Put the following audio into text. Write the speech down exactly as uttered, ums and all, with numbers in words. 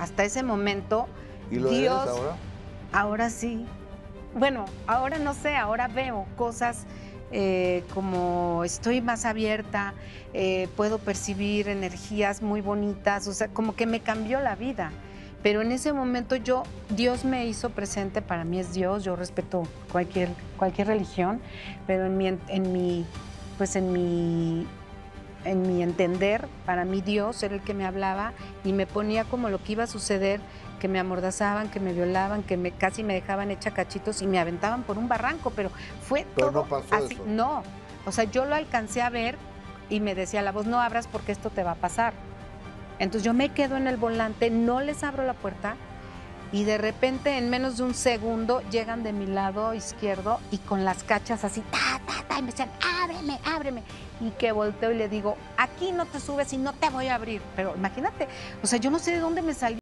hasta ese momento, ¿Y lo Dios, eres ahora? Ahora sí. Bueno, ahora no sé, ahora veo cosas eh, como estoy más abierta, eh, puedo percibir energías muy bonitas, o sea, como que me cambió la vida. Pero en ese momento yo, Dios me hizo presente, para mí es Dios, yo respeto cualquier, cualquier religión, pero en mi, en mi, pues en mi, en mi entender, para mí Dios era el que me hablaba y me ponía como lo que iba a suceder, que me amordazaban, que me violaban, que me, casi me dejaban hecha cachitos y me aventaban por un barranco, pero fue Pero todo no pasó así. eso. No, o sea, yo lo alcancé a ver y me decía la voz, no abras porque esto te va a pasar. Entonces yo me quedo en el volante, no les abro la puerta y de repente en menos de un segundo llegan de mi lado izquierdo y con las cachas así, ta, ta, ta, y me decían, ábreme, ábreme. Y que volteo y le digo, aquí no te subes y no te voy a abrir. Pero imagínate, o sea, yo no sé de dónde me salió.